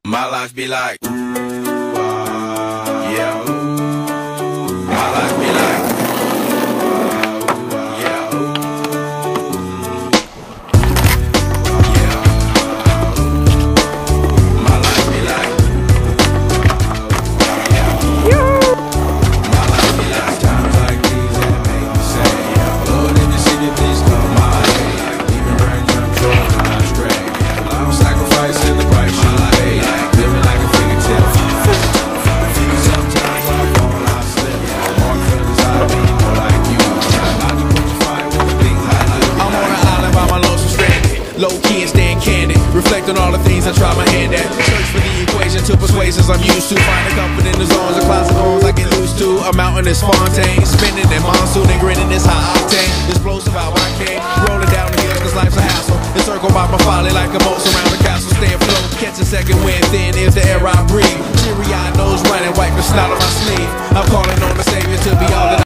My life be like, ooh, yeah, ooh. My life be like, yeah, ooh. Yeah, my life be like, yeah, my life be like times like these that make me say, yeah, Lord, if you see me, please come my way. Even right now, I'm not stray. I'm sacrificing the price you pay. Living like a fairy tale. Sometimes I fall, I slip. More feelings I be more like you. I just put the fire with the things I do. I'm on an island by my lonesome stranded. Low key and staying candid. Reflect on all the things I try my hand at. Search for the equation to persuasions I'm used to. Find a comfort in the zones, a closet homes I get loose to. A mountain is Fontaine. Spinning in monsoon and grinning is high octane. Explosive how I came. Rolling down the hill cause life's a hassle. Encircled by my folly like a moat surround the castle. Stay afloat, catch a second wind thin is the air I breathe. Teary-eyed nose running, wipe the snot on my sleeve.